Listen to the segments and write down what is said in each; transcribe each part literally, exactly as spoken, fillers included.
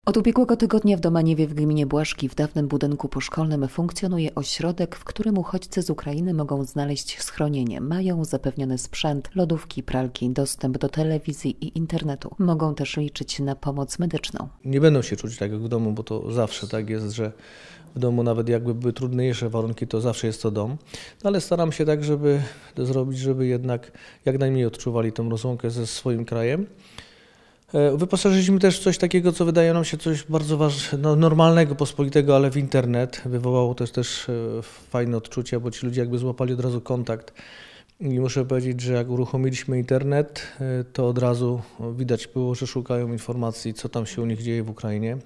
Od ubiegłego tygodnia w Domaniewie w gminie Błaszki w dawnym budynku poszkolnym funkcjonuje ośrodek, w którym uchodźcy z Ukrainy mogą znaleźć schronienie. Mają zapewniony sprzęt, lodówki, pralki, dostęp do telewizji i internetu. Mogą też liczyć na pomoc medyczną. Nie będą się czuć tak jak w domu, bo to zawsze tak jest, że w domu nawet jakby były trudniejsze warunki, to zawsze jest to dom. No ale staram się tak, żeby to zrobić, żeby jednak jak najmniej odczuwali tą rozłąkę ze swoim krajem. Wyposażyliśmy też w coś takiego, co wydaje nam się coś bardzo ważnego, no, normalnego, pospolitego, ale w internet. Wywołało też też fajne odczucia, bo ci ludzie jakby złapali od razu kontakt. I muszę powiedzieć, że jak uruchomiliśmy internet, to od razu widać było, że szukają informacji, co tam się u nich dzieje w Ukrainie.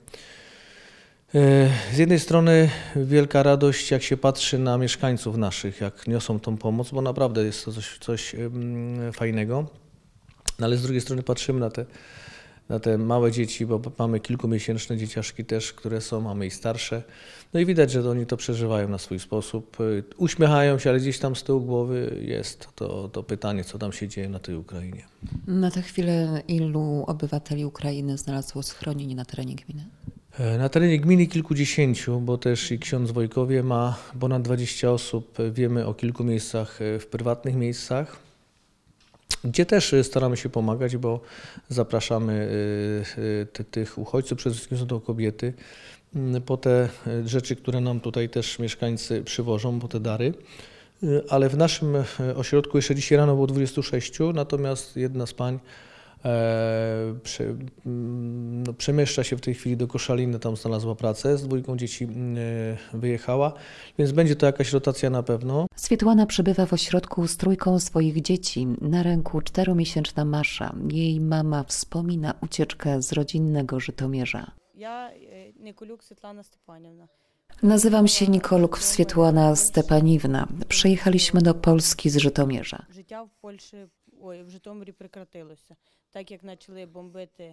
Z jednej strony wielka radość, jak się patrzy na mieszkańców naszych, jak niosą tą pomoc, bo naprawdę jest to coś, coś fajnego. No ale z drugiej strony patrzymy na te, na te małe dzieci, bo mamy kilkumiesięczne dzieciaszki też, które są, mamy i starsze. No i widać, że oni to przeżywają na swój sposób. Uśmiechają się, ale gdzieś tam z tyłu głowy jest to, to pytanie, co tam się dzieje na tej Ukrainie. Na tę chwilę ilu obywateli Ukrainy znalazło schronienie na terenie gminy? Na terenie gminy kilkudziesięciu, bo też i ksiądz w Wojkowie ma ponad dwadzieścia osób. Wiemy o kilku miejscach w prywatnych miejscach, gdzie też staramy się pomagać, bo zapraszamy tych uchodźców, przede wszystkim są to kobiety, po te rzeczy, które nam tutaj też mieszkańcy przywożą, po te dary. Ale w naszym ośrodku jeszcze dzisiaj rano było dwudziestu sześciu, natomiast jedna z pań e, prze, no, przemieszcza się w tej chwili do Koszalina, tam znalazła pracę, z dwójką dzieci e, wyjechała, więc będzie to jakaś rotacja na pewno. Swietłana przebywa w ośrodku z trójką swoich dzieci. Na ręku czteromiesięczna Masza. Jej mama wspomina ucieczkę z rodzinnego Żytomierza. Ja Nikoluk Swietłana Stepanівна. Nazywam się Nikoluk Swietłana Stepaniwna. Przyjechaliśmy do Polski z Żytomierza. Życie w Polsce, oj, w Żytomierzu przekratilo się. Tak jak zaczęli bombity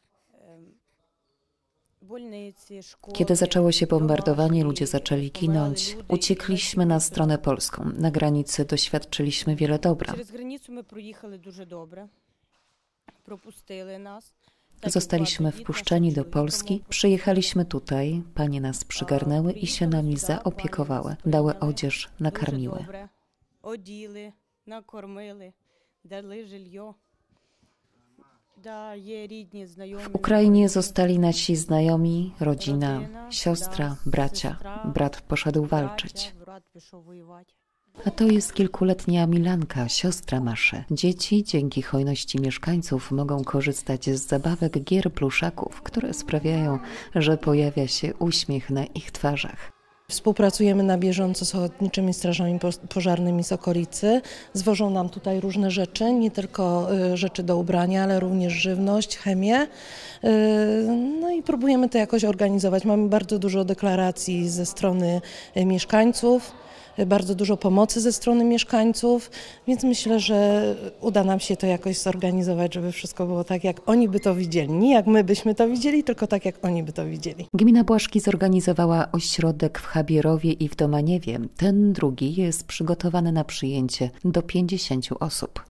bolnice, szkoły. Kiedy zaczęło się bombardowanie, ludzie zaczęli ginąć. Uciekliśmy na stronę polską. Na granicy doświadczyliśmy wiele dobra. Przez granicę my przejechali дуже dobrze. Propuścili nas. Zostaliśmy wpuszczeni do Polski, przyjechaliśmy tutaj, panie nas przygarnęły i się nami zaopiekowały, dały odzież, nakarmiły. Odziły, nakarmili, dali żylio. W Ukrainie zostali nasi znajomi, rodzina, siostra, bracia. Brat poszedł walczyć. A to jest kilkuletnia Milanka, siostra Maszy. Dzieci dzięki hojności mieszkańców mogą korzystać z zabawek, gier, pluszaków, które sprawiają, że pojawia się uśmiech na ich twarzach. Współpracujemy na bieżąco z ochotniczymi strażami pożarnymi z okolicy. Zwożą nam tutaj różne rzeczy, nie tylko rzeczy do ubrania, ale również żywność, chemię. No i próbujemy to jakoś organizować. Mamy bardzo dużo deklaracji ze strony mieszkańców. Bardzo dużo pomocy ze strony mieszkańców, więc myślę, że uda nam się to jakoś zorganizować, żeby wszystko było tak, jak oni by to widzieli. Nie jak my byśmy to widzieli, tylko tak, jak oni by to widzieli. Gmina Błaszki zorganizowała ośrodek w Chabierowie i w Domaniewie. Ten drugi jest przygotowany na przyjęcie do pięćdziesięciu osób.